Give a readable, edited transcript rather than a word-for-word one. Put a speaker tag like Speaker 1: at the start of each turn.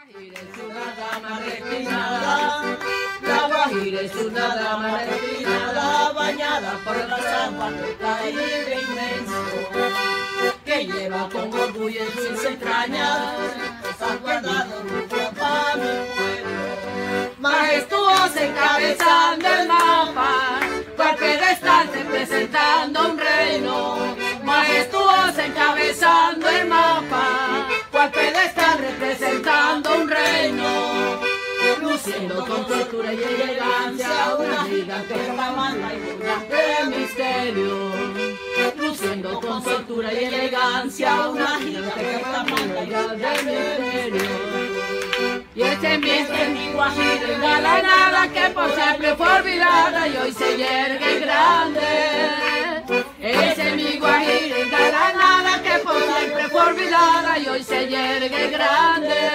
Speaker 1: Guajira es una dama refinada, la Guajira es una dama refinada, bañada por las aguas del Caribe inmenso, que lleva con orgullo en sus entrañas, ha guardado mucho para mi pueblo. Majestuosa encabezando el mapa, cual pedestal representando un reino. Majestuosa encabezando el mapa, cual pedestal representando un reino. Luciendo con tortura y elegancia una gigante manda y de misterio. Luciendo con soltura y elegancia una gigante manda de misterio. Y este es mi Guajira engalanada que por siempre fue olvidada y hoy se yergue grande. Ese es mi Guajira engalanada que por siempre fue olvidada y hoy se yergue grande.